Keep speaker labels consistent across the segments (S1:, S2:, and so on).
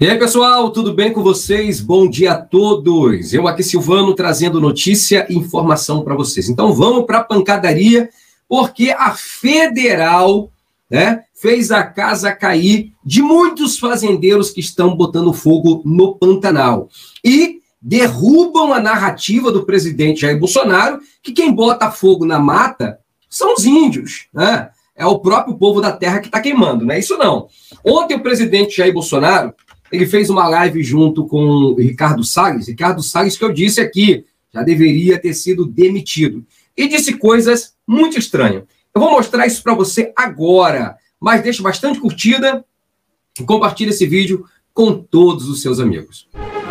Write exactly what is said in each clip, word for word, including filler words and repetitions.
S1: E aí, pessoal, tudo bem com vocês? Bom dia a todos. Eu aqui, Silvano, trazendo notícia e informação para vocês. Então, vamos para a pancadaria, porque a Federal, né, fez a casa cair de muitos fazendeiros que estão botando fogo no Pantanal. E derrubam a narrativa do presidente Jair Bolsonaro, que quem bota fogo na mata são os índios, né? É o próprio povo da terra que está queimando, não é isso não. Ontem o presidente Jair Bolsonaro, ele fez uma live junto com o Ricardo Salles, Ricardo Salles que eu disse aqui, já deveria ter sido demitido. E disse coisas muito estranhas. Eu vou mostrar isso para você agora, mas deixe bastante curtida e compartilhe esse vídeo com todos os seus amigos.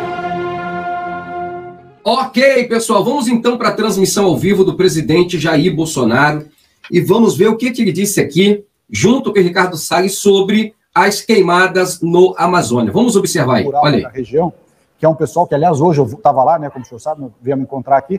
S1: Ok, pessoal, vamos então para a transmissão ao vivo do presidente Jair Bolsonaro e vamos ver o que, que ele disse aqui, junto com o Ricardo Salles, sobre as queimadas no Amazônia. Vamos observar aí, olha aí.
S2: Da região, que é um pessoal que, aliás, hoje eu estava lá, né, como o senhor sabe, veio me encontrar aqui,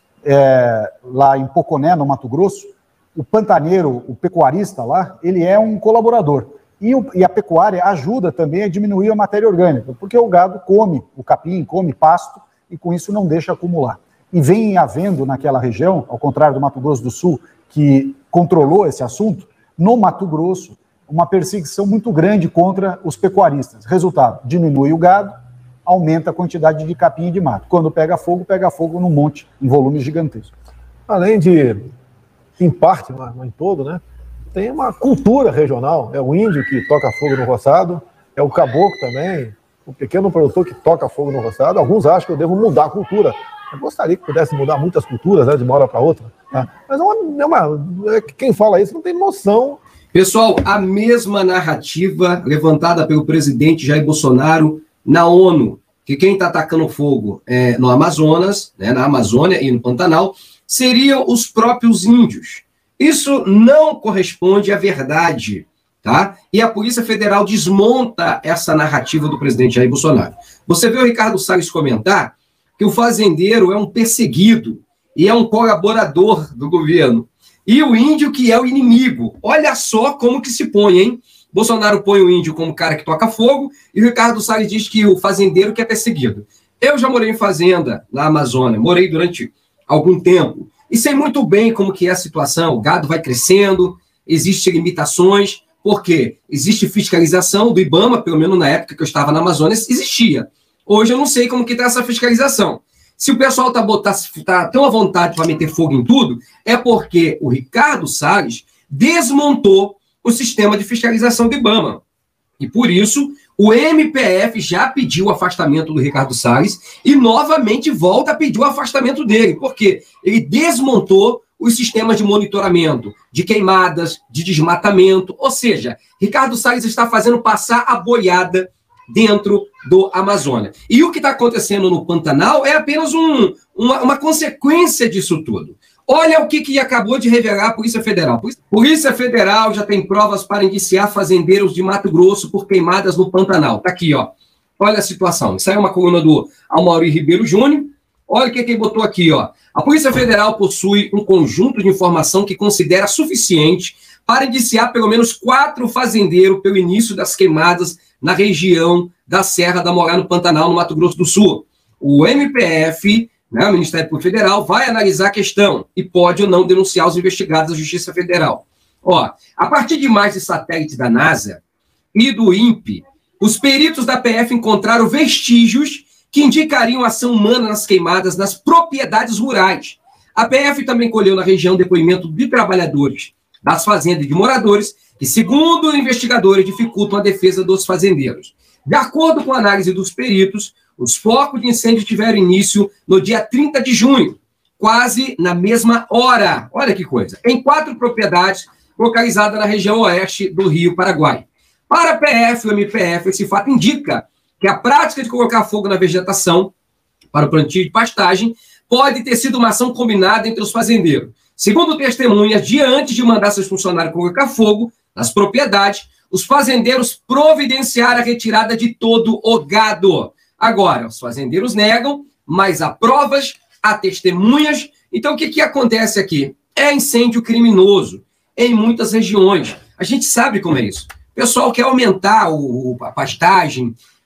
S2: é, lá em Poconé, no Mato Grosso. O pantaneiro, o pecuarista lá, ele é um colaborador. E, o, e a pecuária ajuda também a diminuir a matéria orgânica, porque o gado come o capim, come pasto, e com isso não deixa acumular. E vem havendo naquela região, ao contrário do Mato Grosso do Sul, que controlou esse assunto, no Mato Grosso, uma perseguição muito grande contra os pecuaristas. Resultado, diminui o gado, aumenta a quantidade de capim e de mato. Quando pega fogo, pega fogo num monte, em volumes gigantescos.
S3: Além de, em parte, mas não em todo, né, tem uma cultura regional. É o índio que toca fogo no roçado, é o caboclo também, o pequeno produtor que toca fogo no roçado. Alguns acham que eu devo mudar a cultura. Eu gostaria que pudesse mudar muitas culturas, né, de uma hora para outra. Tá? Mas é uma, é uma, quem fala isso não tem noção.
S1: Pessoal, a mesma narrativa levantada pelo presidente Jair Bolsonaro na ONU, que quem está atacando fogo é, no Amazonas, né, na Amazônia e no Pantanal, seriam os próprios índios. Isso não corresponde à verdade, tá? E a Polícia Federal desmonta essa narrativa do presidente Jair Bolsonaro. Você vê o Ricardo Salles comentar que o fazendeiro é um perseguido e é um colaborador do governo. E o índio que é o inimigo. Olha só como que se põe, hein? Bolsonaro põe o índio como cara que toca fogo e o Ricardo Salles diz que o fazendeiro que é perseguido. Eu já morei em fazenda na Amazônia, morei durante algum tempo e sei muito bem como que é a situação. O gado vai crescendo, existem limitações, porque existe fiscalização do IBAMA, pelo menos na época que eu estava na Amazônia, existia. Hoje eu não sei como que está essa fiscalização. Se o pessoal está tá tão à vontade para meter fogo em tudo, é porque o Ricardo Salles desmontou o sistema de fiscalização do IBAMA. E por isso, o M P F já pediu o afastamento do Ricardo Salles e novamente volta a pedir o afastamento dele, porque ele desmontou os sistemas de monitoramento, de queimadas, de desmatamento. Ou seja, Ricardo Salles está fazendo passar a boiada dentro do Amazônia. E o que está acontecendo no Pantanal é apenas um, uma, uma consequência disso tudo. Olha o que, que acabou de revelar a Polícia Federal. Polícia Federal já tem provas para indiciar fazendeiros de Mato Grosso por queimadas no Pantanal. Está aqui, ó. Olha a situação. Isso aí é uma coluna do Amaury Ribeiro Júnior. Olha o que, que ele botou aqui, ó. A Polícia Federal possui um conjunto de informação que considera suficiente para indiciar pelo menos quatro fazendeiros pelo início das queimadas na região da Serra da Morá, no Pantanal, no Mato Grosso do Sul. O M P F, né, o Ministério Público Federal, vai analisar a questão e pode ou não denunciar os investigados da Justiça Federal. Ó, a partir de imagens de satélite da NASA e do INPE, os peritos da P F encontraram vestígios que indicariam ação humana nas queimadas nas propriedades rurais. A P F também colheu na região depoimento de trabalhadores das fazendas e de moradores que, segundo investigadores, dificultam a defesa dos fazendeiros. De acordo com a análise dos peritos, os focos de incêndio tiveram início no dia trinta de junho, quase na mesma hora. Olha que coisa. Em quatro propriedades localizadas na região oeste do Rio Paraguai. Para a P F e o M P F, esse fato indica que a prática de colocar fogo na vegetação para o plantio de pastagem pode ter sido uma ação combinada entre os fazendeiros. Segundo testemunhas, dia antes de mandar seus funcionários colocar fogo nas propriedades, os fazendeiros providenciaram a retirada de todo o gado. Agora, os fazendeiros negam, mas há provas, há testemunhas. Então, o que, que acontece aqui? É incêndio criminoso em muitas regiões. A gente sabe como é isso. O pessoal quer aumentar o, a pastagem,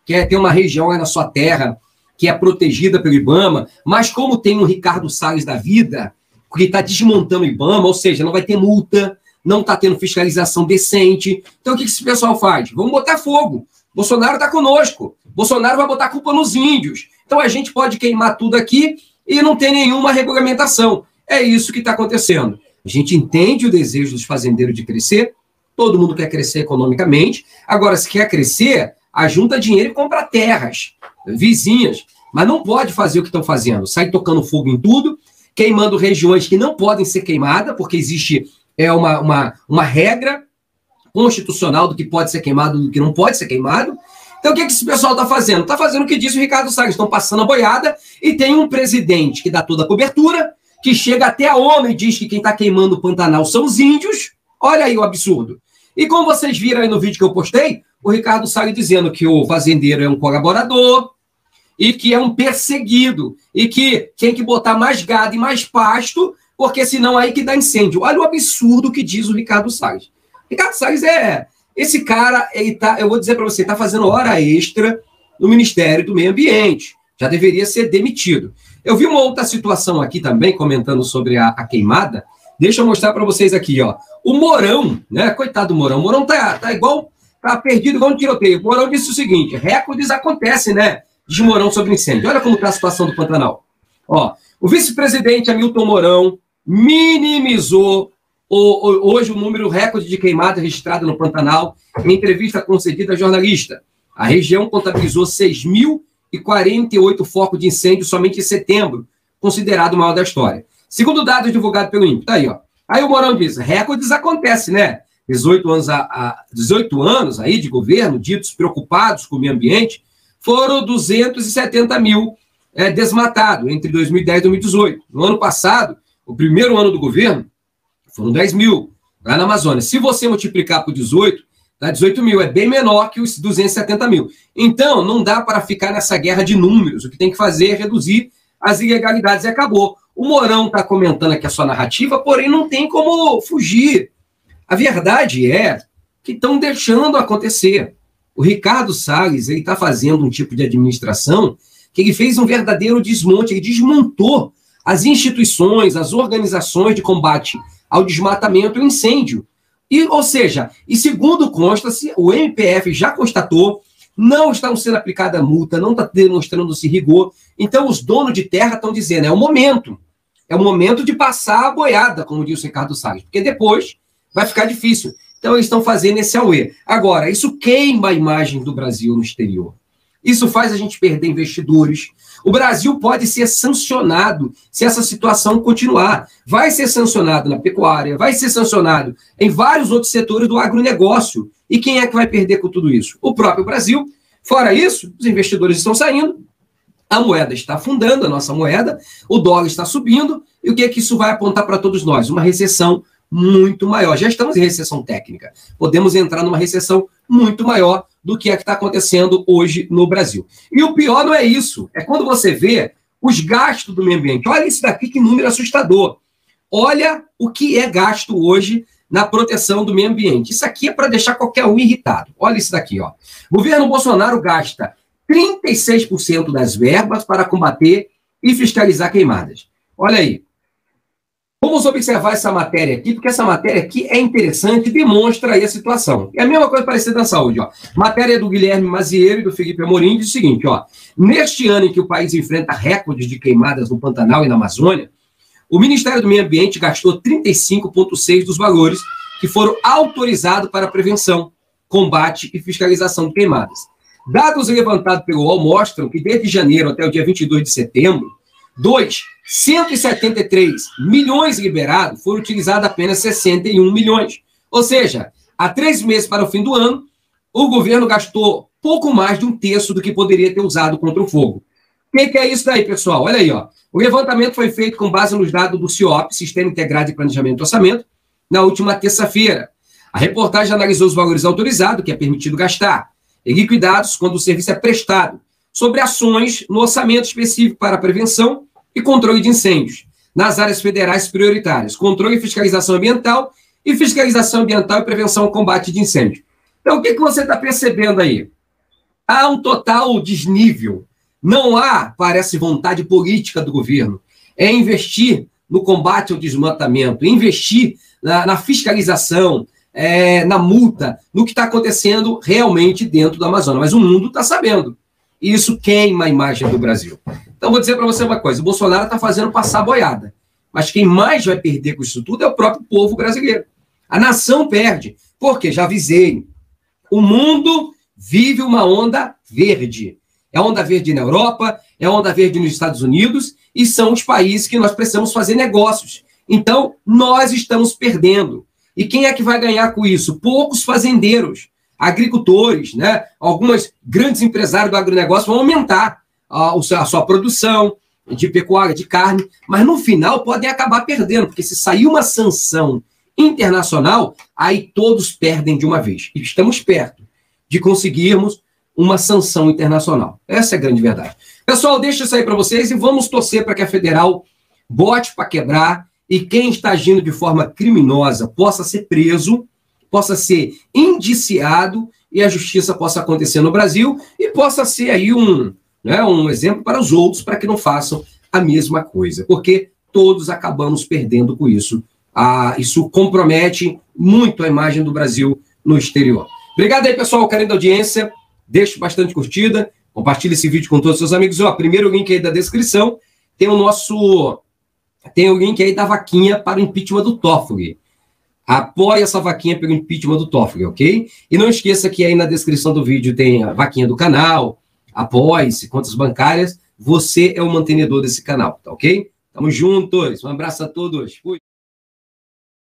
S1: quer ter uma região aí na sua terra que é protegida pelo IBAMA, mas como tem um Ricardo Salles da vida, que está desmontando o IBAMA, ou seja, não vai ter multa, não está tendo fiscalização decente. Então, o que esse pessoal faz? Vamos botar fogo. Bolsonaro está conosco. Bolsonaro vai botar culpa nos índios. Então, a gente pode queimar tudo aqui e não tem nenhuma regulamentação. É isso que está acontecendo. A gente entende o desejo dos fazendeiros de crescer, todo mundo quer crescer economicamente. Agora, se quer crescer, ajunta dinheiro e compra terras vizinhas, mas não pode fazer o que estão fazendo. Sai tocando fogo em tudo, queimando regiões que não podem ser queimadas, porque existe é, uma, uma, uma regra constitucional do que pode ser queimado e do que não pode ser queimado. Então, o que, que esse pessoal está fazendo? Está fazendo o que disse o Ricardo Salles, estão passando a boiada e tem um presidente que dá toda a cobertura, que chega até a ONU e diz que quem está queimando o Pantanal são os índios. Olha aí o absurdo. E como vocês viram aí no vídeo que eu postei, o Ricardo Salles dizendo que o fazendeiro é um colaborador e que é um perseguido e que tem que botar mais gado e mais pasto, porque senão aí que dá incêndio. Olha o absurdo que diz o Ricardo Salles. Ricardo Salles é... Esse cara, ele tá, eu vou dizer para você, está fazendo hora extra no Ministério do Meio Ambiente. Já deveria ser demitido. Eu vi uma outra situação aqui também, comentando sobre a, a queimada. Deixa eu mostrar para vocês aqui, ó. O Mourão, né? Coitado do Mourão. O Mourão tá, tá igual, tá perdido igual um tiroteio. O Mourão disse o seguinte, recordes acontecem, né? Diz Mourão sobre incêndio. Olha como está a situação do Pantanal. Ó, o vice-presidente Hamilton Mourão minimizou o, o, hoje o número recorde de queimada registrada no Pantanal em entrevista concedida a jornalista. A região contabilizou seis mil e quarenta e oito focos de incêndio somente em setembro, considerado o maior da história. Segundo dados divulgados pelo INPE. Tá aí, ó. Aí o Mourão diz, recordes acontecem, né? dezoito anos, a, a, dezoito anos aí de governo, ditos preocupados com o meio ambiente, foram duzentos e setenta mil é, desmatados entre dois mil e dez e dois mil e dezoito. No ano passado, o primeiro ano do governo, foram dez mil lá na Amazônia. Se você multiplicar por dezoito, dá dezoito mil. É bem menor que os duzentos e setenta mil. Então, não dá para ficar nessa guerra de números. O que tem que fazer é reduzir as ilegalidades e acabou. O Mourão está comentando aqui a sua narrativa, porém não tem como fugir. A verdade é que estão deixando acontecer. O Ricardo Salles está fazendo um tipo de administração que ele fez um verdadeiro desmonte, ele desmontou as instituições, as organizações de combate ao desmatamento e ao incêndio. E, ou seja, e segundo consta-se, o M P F já constatou, não está sendo aplicada a multa, não está demonstrando-se rigor. Então, os donos de terra estão dizendo, é o momento. É o momento de passar a boiada, como disse o Ricardo Salles, porque depois vai ficar difícil. Então, eles estão fazendo esse auê. Agora, isso queima a imagem do Brasil no exterior. Isso faz a gente perder investidores. O Brasil pode ser sancionado se essa situação continuar. Vai ser sancionado na pecuária, vai ser sancionado em vários outros setores do agronegócio. E quem é que vai perder com tudo isso? O próprio Brasil. Fora isso, os investidores estão saindo, a moeda está afundando, a nossa moeda, o dólar está subindo, e o que é que isso vai apontar para todos nós? Uma recessão muito maior. Já estamos em recessão técnica. Podemos entrar numa recessão muito maior do que a que está acontecendo hoje no Brasil. E o pior não é isso, é quando você vê os gastos do meio ambiente. Olha isso daqui, que número assustador. Olha o que é gasto hoje na proteção do meio ambiente. Isso aqui é para deixar qualquer um irritado. Olha isso daqui, ó. O governo Bolsonaro gasta trinta e seis por cento das verbas para combater e fiscalizar queimadas. Olha aí. Vamos observar essa matéria aqui, porque essa matéria aqui é interessante e demonstra aí a situação. É a mesma coisa parecida na saúde, ó. Matéria do Guilherme Mazieiro e do Felipe Amorim diz o seguinte, ó. Neste ano em que o país enfrenta recordes de queimadas no Pantanal e na Amazônia, o Ministério do Meio Ambiente gastou trinta e cinco vírgula seis dos valores que foram autorizados para prevenção, combate e fiscalização de queimadas. Dados levantados pelo U O L mostram que desde janeiro até o dia vinte e dois de setembro, dois, cento e setenta e três milhões liberados, foram utilizados apenas sessenta e um milhões. Ou seja, há três meses para o fim do ano, o governo gastou pouco mais de um terço do que poderia ter usado contra o fogo. O que, que é isso daí, pessoal? Olha aí, ó. O levantamento foi feito com base nos dados do CIOP, Sistema Integrado de Planejamento e Orçamento, na última terça-feira. A reportagem analisou os valores autorizados, que é permitido gastar, e liquidados quando o serviço é prestado, sobre ações no orçamento específico para prevenção e controle de incêndios, nas áreas federais prioritárias, controle e fiscalização ambiental e fiscalização ambiental e prevenção ao combate de incêndio. Então, o que, que você está percebendo aí? Há um total desnível. Não há, parece, vontade política do governo. É investir no combate ao desmatamento, investir na, na fiscalização, é, na multa, no que está acontecendo realmente dentro da Amazônia. Mas o mundo está sabendo. E isso queima a imagem do Brasil. Então, vou dizer para você uma coisa. O Bolsonaro está fazendo passar a boiada. Mas quem mais vai perder com isso tudo é o próprio povo brasileiro. A nação perde. Porque, já avisei, o mundo vive uma onda verde. É onda verde na Europa, é onda verde nos Estados Unidos, e são os países que nós precisamos fazer negócios. Então, nós estamos perdendo. E quem é que vai ganhar com isso? Poucos fazendeiros, agricultores, né? Alguns grandes empresários do agronegócio vão aumentar a, a sua produção de pecuária, de carne, mas no final podem acabar perdendo, porque se sair uma sanção internacional, aí todos perdem de uma vez. E estamos perto de conseguirmos uma sanção internacional. Essa é a grande verdade. Pessoal, deixa isso aí para vocês e vamos torcer para que a federal bote para quebrar e quem está agindo de forma criminosa possa ser preso, possa ser indiciado e a justiça possa acontecer no Brasil e possa ser aí um, né, um exemplo para os outros para que não façam a mesma coisa, porque todos acabamos perdendo com isso. Ah, isso compromete muito a imagem do Brasil no exterior. Obrigado aí, pessoal, o carinho da audiência. Deixe bastante curtida, compartilhe esse vídeo com todos os seus amigos. Ó, primeiro link aí da descrição, tem o nosso, tem o link aí da vaquinha para o impeachment do Toffoli. Apoie essa vaquinha pelo impeachment do Toffoli, ok? E não esqueça que aí na descrição do vídeo tem a vaquinha do canal, apoie-se, contas bancárias, você é o mantenedor desse canal, tá ok? Tamo juntos, um abraço a todos, fui!